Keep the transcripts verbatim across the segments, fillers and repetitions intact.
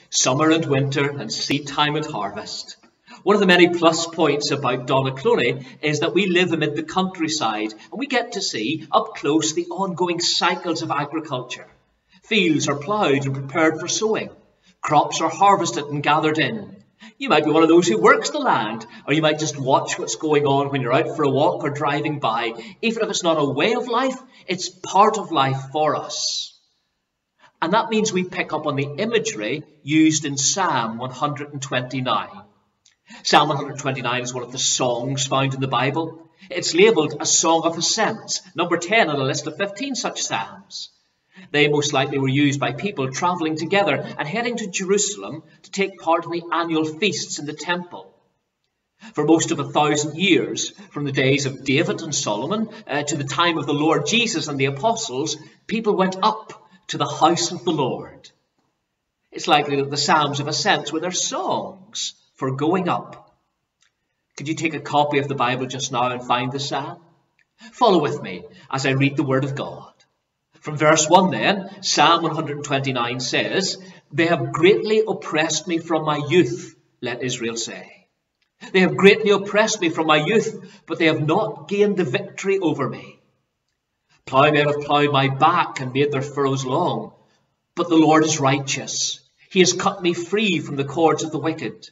Summer and winter, and seed time and harvest. One of the many plus points about Donaghcloney is that we live amid the countryside and we get to see up close the ongoing cycles of agriculture. Fields are ploughed and prepared for sowing. Crops are harvested and gathered in. You might be one of those who works the land, or you might just watch what's going on when you're out for a walk or driving by. Even if it's not a way of life, it's part of life for us. And that means we pick up on the imagery used in Psalm one hundred twenty-nine. Psalm one hundred twenty-nine is one of the songs found in the Bible. It's labelled a Song of Ascents, number ten on a list of fifteen such psalms. They most likely were used by people travelling together and heading to Jerusalem to take part in the annual feasts in the temple. For most of a thousand years, from the days of David and Solomon uh, to the time of the Lord Jesus and the apostles, people went up to the house of the Lord. It's likely that the Psalms of Ascents were their songs for going up. Could you take a copy of the Bible just now and find the psalm? Follow with me as I read the Word of God. From verse one then, Psalm one hundred twenty-nine says, "They have greatly oppressed me from my youth, let Israel say. They have greatly oppressed me from my youth, but they have not gained the victory over me. Plowmen have ploughed my back and made their furrows long, but the Lord is righteous. He has cut me free from the cords of the wicked.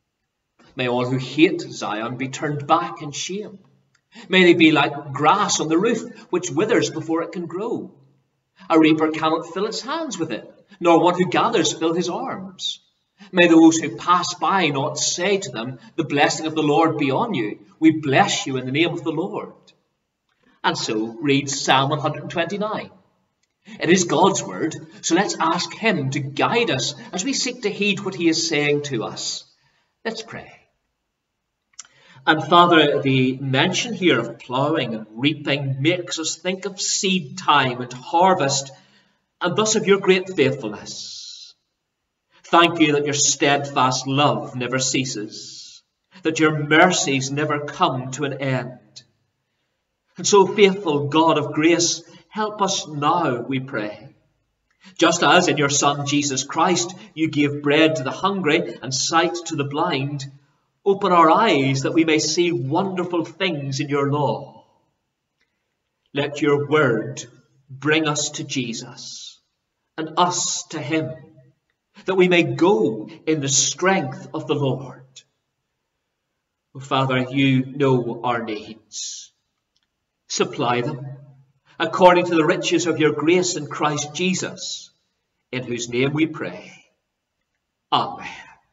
May all who hate Zion be turned back in shame. May they be like grass on the roof, which withers before it can grow. A reaper cannot fill its hands with it, nor one who gathers fill his arms. May those who pass by not say to them, 'The blessing of the Lord be on you. We bless you in the name of the Lord.'" And so reads Psalm one hundred twenty-nine. It is God's word, so let's ask him to guide us as we seek to heed what he is saying to us. Let's pray. And Father, the mention here of ploughing and reaping makes us think of seed time and harvest, and thus of your great faithfulness. Thank you that your steadfast love never ceases, that your mercies never come to an end. And so, faithful God of grace, help us now, we pray. Just as in your Son Jesus Christ you gave bread to the hungry and sight to the blind, open our eyes that we may see wonderful things in your law. Let your word bring us to Jesus and us to him, that we may go in the strength of the Lord. Oh, Father, you know our needs. Supply them according to the riches of your grace in Christ Jesus, in whose name we pray. Amen.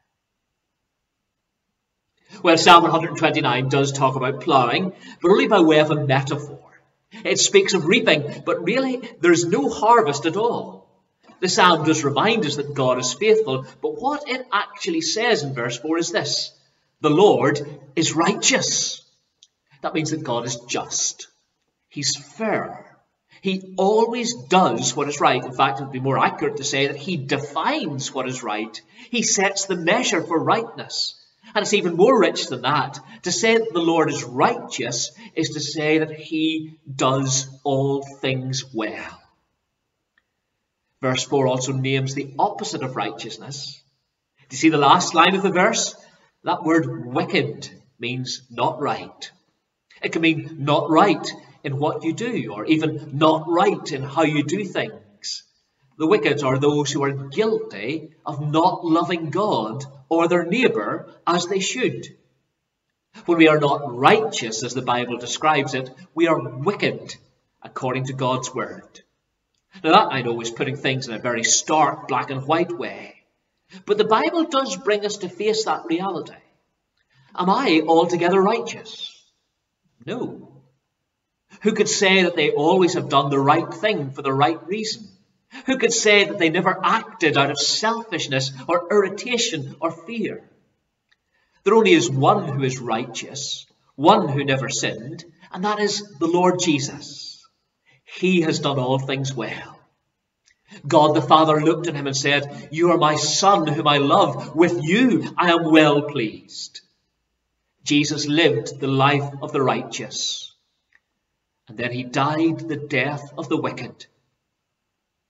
Well, Psalm one hundred twenty-nine does talk about ploughing, but only by way of a metaphor. It speaks of reaping, but really there's no harvest at all. The psalm does remind us that God is faithful, but what it actually says in verse four is this: the Lord is righteous. That means that God is just. He's fair. He always does what is right. In fact, it would be more accurate to say that he defines what is right. He sets the measure for rightness. And it's even more rich than that. To say that the Lord is righteous is to say that he does all things well. Verse four also names the opposite of righteousness. Do you see the last line of the verse? That word wicked means not right. It can mean not right in what you do, or even not right in how you do things. The wicked are those who are guilty of not loving God or their neighbour as they should. When we are not righteous, as the Bible describes it, we are wicked according to God's word. Now that, I know, is putting things in a very stark black and white way. But the Bible does bring us to face that reality. Am I altogether righteous? No. Who could say that they always have done the right thing for the right reason? Who could say that they never acted out of selfishness or irritation or fear? There only is one who is righteous, one who never sinned, and that is the Lord Jesus. He has done all things well. God the Father looked at him and said, "You are my Son whom I love. With you I am well pleased." Jesus lived the life of the righteous. And then he died the death of the wicked.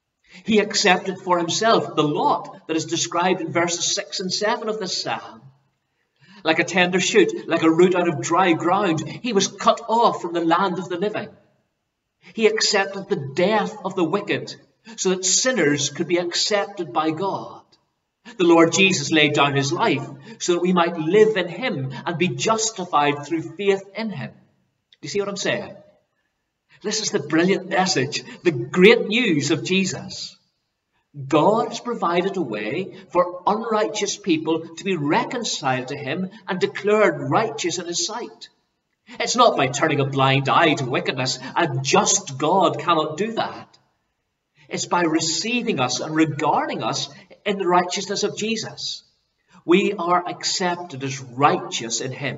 He accepted for himself the lot that is described in verses six and seven of this psalm. Like a tender shoot, like a root out of dry ground, he was cut off from the land of the living. He accepted the death of the wicked so that sinners could be accepted by God. The Lord Jesus laid down his life so that we might live in him and be justified through faith in him. Do you see what I'm saying? This is the brilliant message, the great news of Jesus. God has provided a way for unrighteous people to be reconciled to him and declared righteous in his sight. It's not by turning a blind eye to wickedness. A just God cannot do that. It's by receiving us and regarding us in the righteousness of Jesus. We are accepted as righteous in him.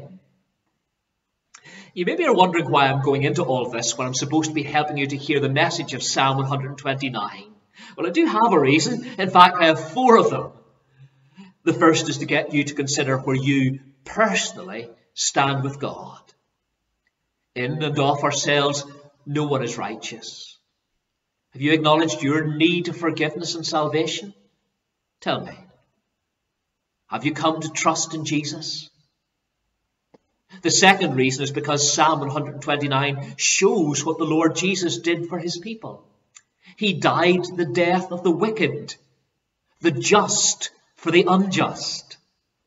You maybe are wondering why I'm going into all this when I'm supposed to be helping you to hear the message of Psalm one twenty-nine. Well, I do have a reason. In fact, I have four of them. The first is to get you to consider where you personally stand with God. In and of ourselves, no one is righteous. Have you acknowledged your need of forgiveness and salvation? Tell me, have you come to trust in Jesus? The second reason is because Psalm one twenty-nine shows what the Lord Jesus did for his people. He died the death of the wicked, the just for the unjust.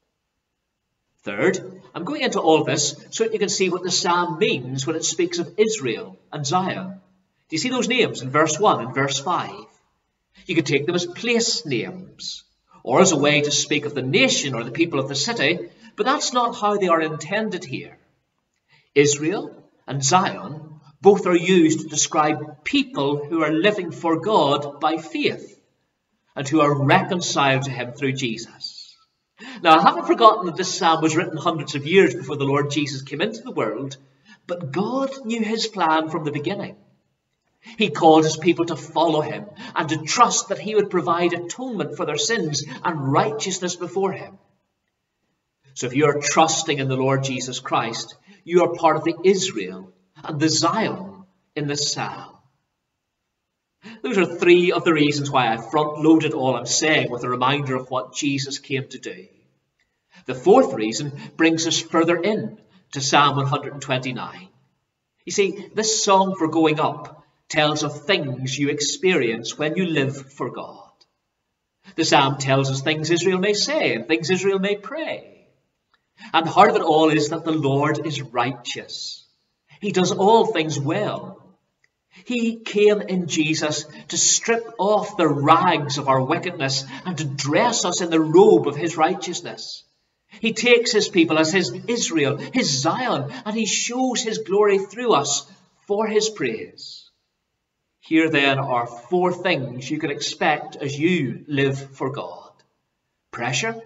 Third, I'm going into all this so that you can see what the psalm means when it speaks of Israel and Zion. Do you see those names in verse one and verse five? You could take them as place names, or as a way to speak of the nation or the people of the city, but that's not how they are intended here. Israel and Zion both are used to describe people who are living for God by faith and who are reconciled to him through Jesus. Now, I haven't forgotten that this psalm was written hundreds of years before the Lord Jesus came into the world, but God knew his plan from the beginning. He called his people to follow him and to trust that he would provide atonement for their sins and righteousness before him. So if you are trusting in the Lord Jesus Christ, you are part of the Israel and the Zion in this psalm. Those are three of the reasons why I front-loaded all I'm saying with a reminder of what Jesus came to do. The fourth reason brings us further in to Psalm one twenty-nine. You see, this song for going up tells of things you experience when you live for God. The psalm tells us things Israel may say and things Israel may pray. And the heart of it all is that the Lord is righteous. He does all things well. He came in Jesus to strip off the rags of our wickedness and to dress us in the robe of his righteousness. He takes his people as his Israel, his Zion, and he shows his glory through us for his praise. Here then are four things you can expect as you live for God. Pressure,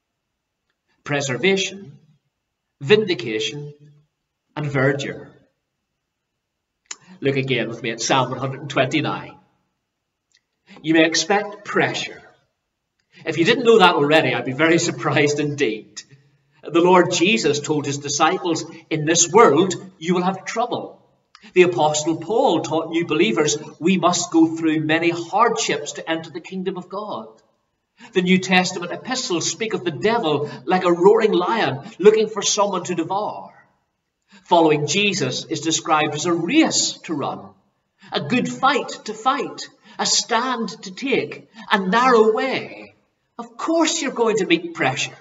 preservation, vindication, and verdure. Look again with me at Psalm one twenty-nine. You may expect pressure. If you didn't know that already, I'd be very surprised indeed. The Lord Jesus told his disciples, in this world you will have trouble. The Apostle Paul taught new believers we must go through many hardships to enter the kingdom of God. The New Testament epistles speak of the devil like a roaring lion looking for someone to devour. Following Jesus is described as a race to run, a good fight to fight, a stand to take, a narrow way. Of course you're going to meet pressure.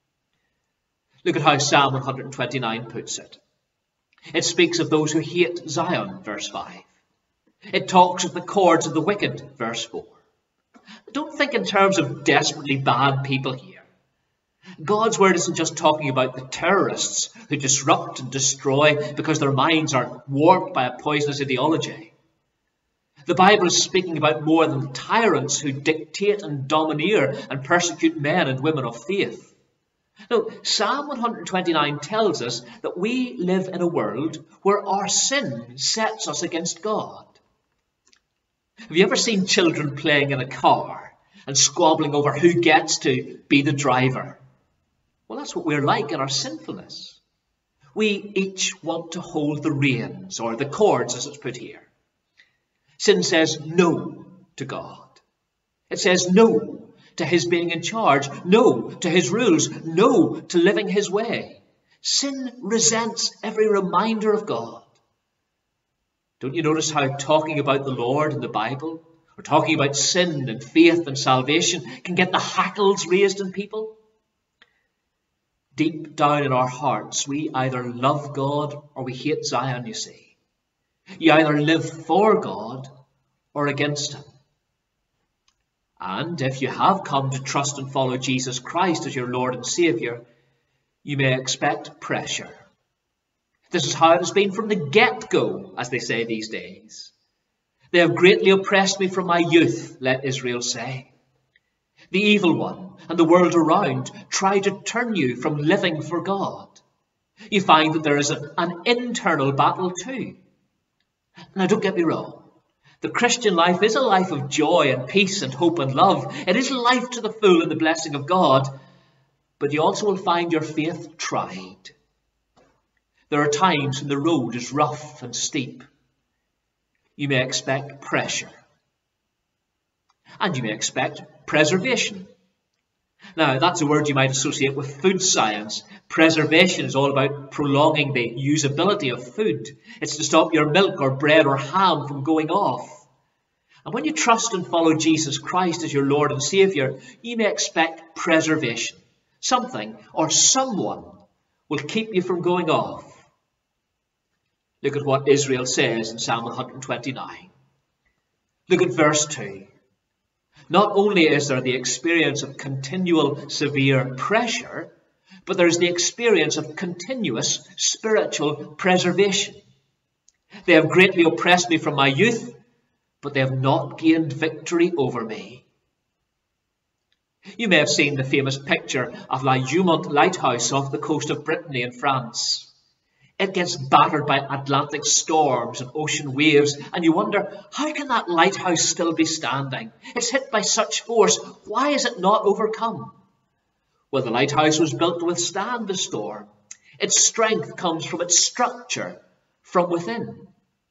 Look at how Psalm one twenty-nine puts it. It speaks of those who hate Zion, verse five. It talks of the cords of the wicked, verse four. Don't think in terms of desperately bad people here. God's word isn't just talking about the terrorists who disrupt and destroy because their minds are warped by a poisonous ideology. The Bible is speaking about more than tyrants who dictate and domineer and persecute men and women of faith. No, Psalm one twenty-nine tells us that we live in a world where our sin sets us against God. Have you ever seen children playing in a car and squabbling over who gets to be the driver? Well, that's what we're like in our sinfulness. We each want to hold the reins, or the cords as it's put here. Sin says no to God. It says no to his being in charge, no to his rules, no to living his way. Sin resents every reminder of God. Don't you notice how talking about the Lord in the Bible, or talking about sin and faith and salvation, can get the hackles raised in people? Deep down in our hearts, we either love God or we hate Zion, you see. You either live for God or against him. And if you have come to trust and follow Jesus Christ as your Lord and Saviour, you may expect pressure. This is how it has been from the get-go, as they say these days. They have greatly oppressed me from my youth, let Israel say. The evil one and the world around try to turn you from living for God. You find that there is a, an internal battle too. Now, don't get me wrong. The Christian life is a life of joy and peace and hope and love. It is life to the full in the blessing of God. But you also will find your faith tried. There are times when the road is rough and steep. You may expect pressure. And you may expect preservation. Now, that's a word you might associate with food science. Preservation is all about prolonging the usability of food. It's to stop your milk or bread or ham from going off. And when you trust and follow Jesus Christ as your Lord and Saviour, you may expect preservation. Something or someone will keep you from going off. Look at what Israel says in Psalm one twenty-nine. Look at verse two. Not only is there the experience of continual severe pressure, but there is the experience of continuous spiritual preservation. They have greatly oppressed me from my youth, but they have not gained victory over me. You may have seen the famous picture of La Jument Lighthouse off the coast of Brittany in France. It gets battered by Atlantic storms and ocean waves, and you wonder, how can that lighthouse still be standing? It's hit by such force. Why is it not overcome? Well, the lighthouse was built to withstand the storm. Its strength comes from its structure, from within.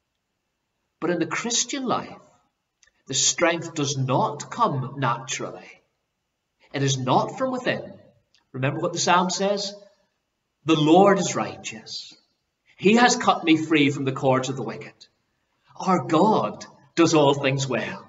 But in the Christian life, the strength does not come naturally. It is not from within. Remember what the psalm says? The Lord is righteous. He has cut me free from the cords of the wicked. Our God does all things well.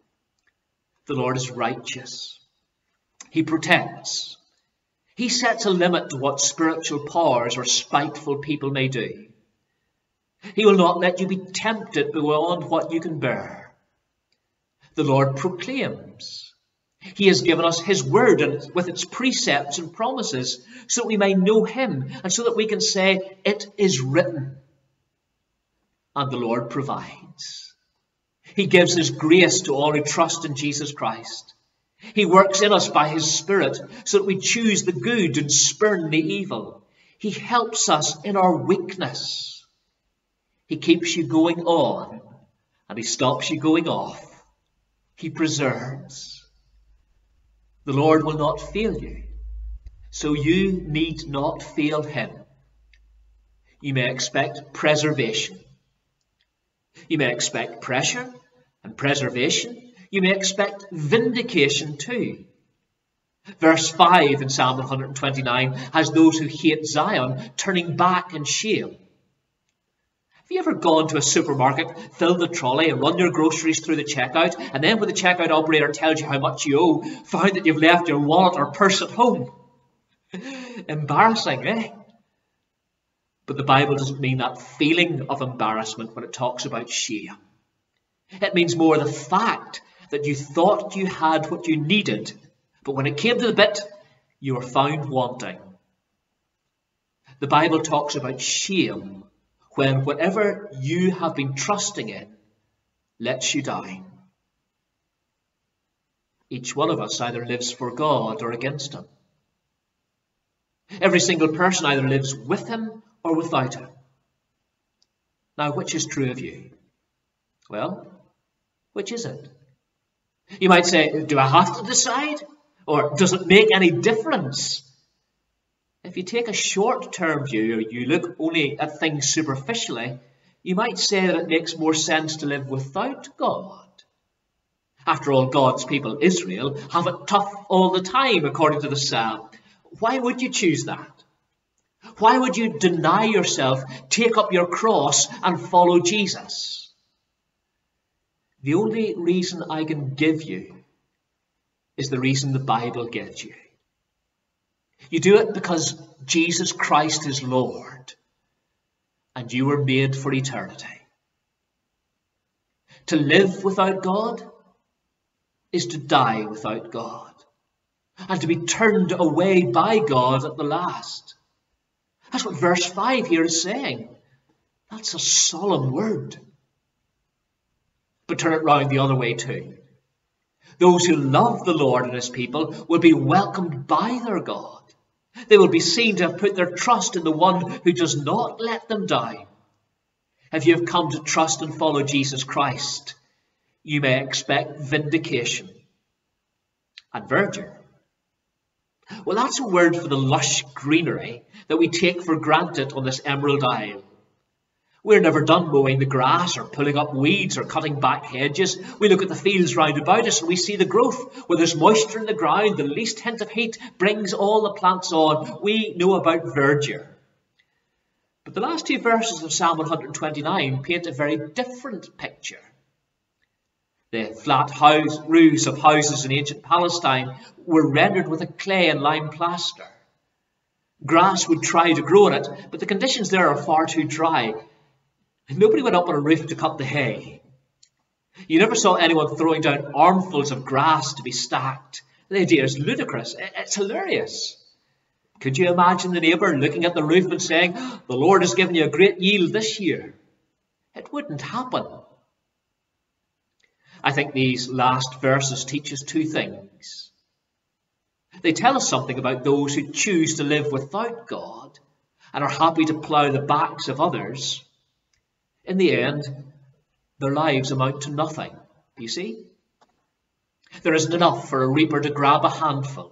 The Lord is righteous. He protects. He sets a limit to what spiritual powers or spiteful people may do. He will not let you be tempted beyond what you can bear. The Lord proclaims. He has given us his word and with its precepts and promises so that we may know him and so that we can say, it is written. And the Lord provides. He gives his grace to all who trust in Jesus Christ. He works in us by his Spirit so that we choose the good and spurn the evil. He helps us in our weakness. He keeps you going on and he stops you going off. He preserves. The Lord will not fail you, so you need not fail him. You may expect preservation. You may expect pressure and preservation. You may expect vindication too. Verse five in Psalm one twenty-nine has those who hate Zion turning back in shame. Have you ever gone to a supermarket, filled the trolley and run your groceries through the checkout, and then when the checkout operator tells you how much you owe, found that you've left your wallet or purse at home? Embarrassing, eh? But the Bible doesn't mean that feeling of embarrassment when it talks about shame. It means more the fact that you thought you had what you needed, but when it came to the bit, you were found wanting. The Bible talks about shame when whatever you have been trusting in lets you down. Each one of us either lives for God or against him. Every single person either lives with him or without him. Now, which is true of you? Well, which is it? You might say, do I have to decide? Or does it make any difference? If you take a short-term view, or you look only at things superficially, you might say that it makes more sense to live without God. After all, God's people, Israel, have it tough all the time, according to the psalm. Why would you choose that? Why would you deny yourself, take up your cross, and follow Jesus? The only reason I can give you is the reason the Bible gives you. You do it because Jesus Christ is Lord, and you were made for eternity. To live without God is to die without God, and to be turned away by God at the last. That's what verse five here is saying. That's a solemn word. But turn it round the other way too. Those who love the Lord and his people will be welcomed by their God. They will be seen to have put their trust in the one who does not let them down. If you have come to trust and follow Jesus Christ, you may expect vindication and verdure. Well, that's a word for the lush greenery that we take for granted on this Emerald Isle. We're never done mowing the grass or pulling up weeds or cutting back hedges. We look at the fields round about us and we see the growth. Where there's moisture in the ground, the least hint of heat brings all the plants on. We know about verdure. But the last two verses of Psalm one twenty-nine paint a very different picture. The flat house, roofs of houses in ancient Palestine were rendered with a clay and lime plaster. Grass would try to grow on it, but the conditions there are far too dry. Nobody went up on a roof to cut the hay. You never saw anyone throwing down armfuls of grass to be stacked. The idea is ludicrous. It's hilarious. Could you imagine the neighbour looking at the roof and saying, "The Lord has given you a great yield this year"? It wouldn't happen. I think these last verses teach us two things. They tell us something about those who choose to live without God and are happy to plough the backs of others. In the end, their lives amount to nothing, you see. There isn't enough for a reaper to grab a handful.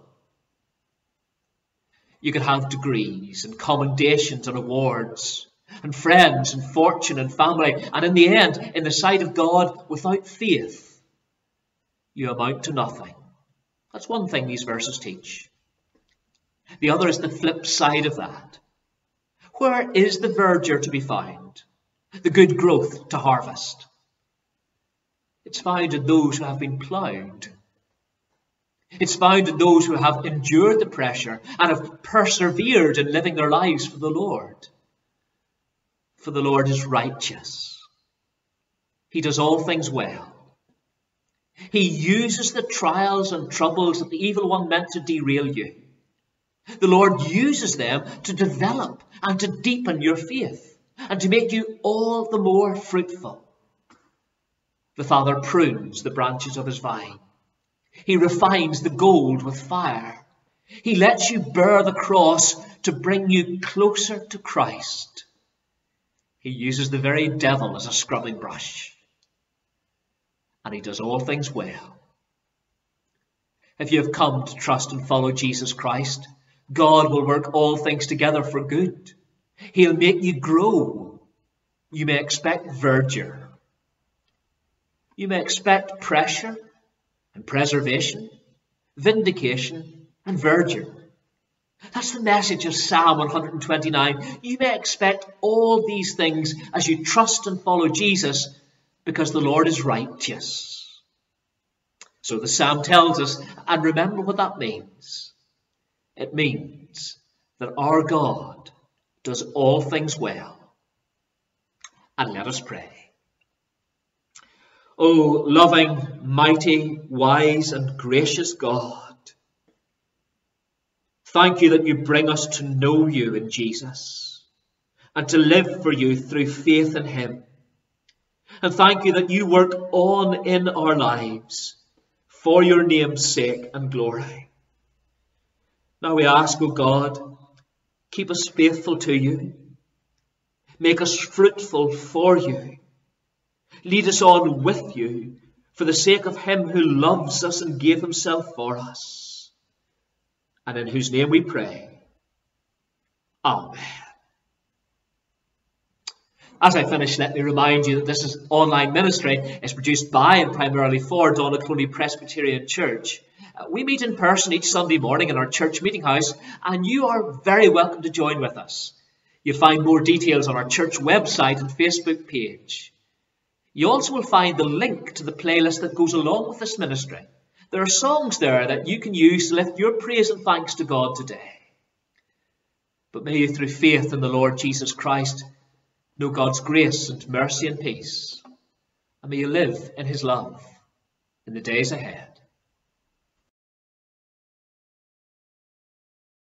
You can have degrees and commendations and awards and friends and fortune and family, and in the end, in the sight of God, without faith, you amount to nothing. That's one thing these verses teach. The other is the flip side of that. Where is the verdure to be found? The good growth to harvest? It's found in those who have been ploughed. It's found in those who have endured the pressure and have persevered in living their lives for the Lord. For the Lord is righteous. He does all things well. He uses the trials and troubles that the evil one meant to derail you. The Lord uses them to develop and to deepen your faith and to make you all the more fruitful. The Father prunes the branches of his vine. He refines the gold with fire. He lets you bear the cross to bring you closer to Christ. He uses the very devil as a scrubbing brush. And he does all things well. If you have come to trust and follow Jesus Christ, God will work all things together for good. He'll make you grow. You may expect verdure. You may expect pressure and preservation, vindication and verdure. That's the message of Psalm one twenty-nine. You may expect all these things as you trust and follow Jesus, because the Lord is righteous. So the psalm tells us, and remember what that means. It means that our God does all things well. And let us pray. O loving, mighty, wise and gracious God, thank you that you bring us to know you in Jesus and to live for you through faith in him. And thank you that you work on in our lives for your name's sake and glory. Now we ask, O God, keep us faithful to you. Make us fruitful for you. Lead us on with you for the sake of him who loves us and gave himself for us. And in whose name we pray. Amen. As I finish, let me remind you that this is online ministry is produced by and primarily for Donaghcloney Presbyterian Church. Uh, we meet in person each Sunday morning in our church meeting house, and you are very welcome to join with us. You'll find more details on our church website and Facebook page. You also will find the link to the playlist that goes along with this ministry. There are songs there that you can use to lift your praise and thanks to God today. But may you, through faith in the Lord Jesus Christ, know God's grace and mercy and peace. And may you live in his love in the days ahead.